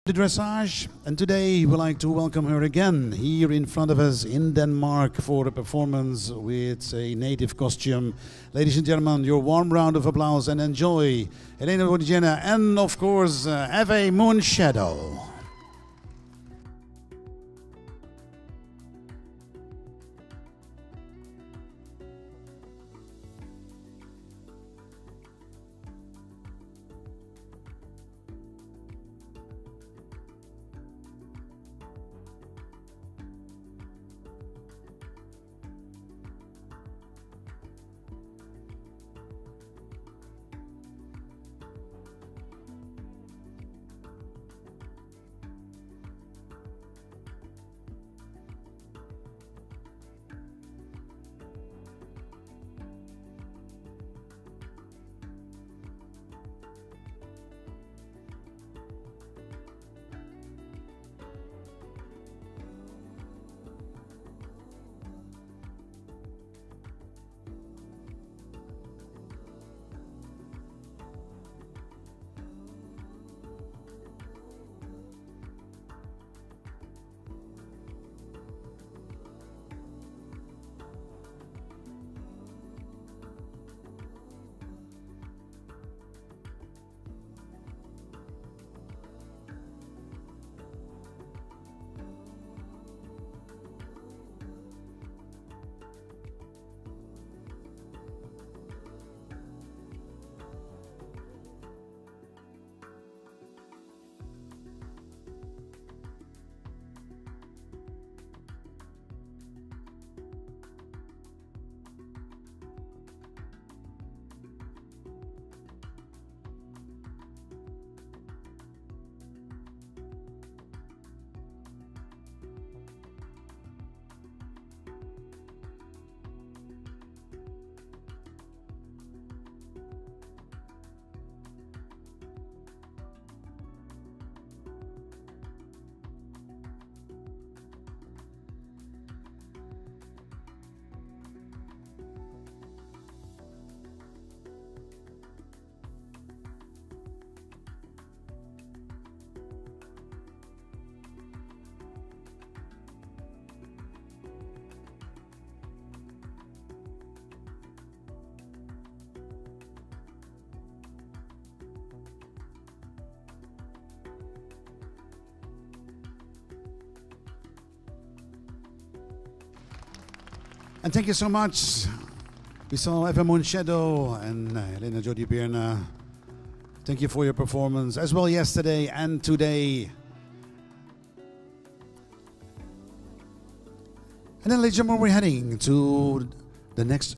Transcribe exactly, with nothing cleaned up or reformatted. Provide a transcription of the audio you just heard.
the dressage, and today we'd like to welcome her again here in front of us in Denmark for a performance with a native costume. Ladies and gentlemen, your warm round of applause and enjoy Helena Bordigena and of course uh, Ave Moonshadow. And thank you so much. We saw Ave Moonshadow and uh, Helena Jodi Bierna. Thank you for your performance as well yesterday and today. And then, ladies and gentlemen, we're heading to the next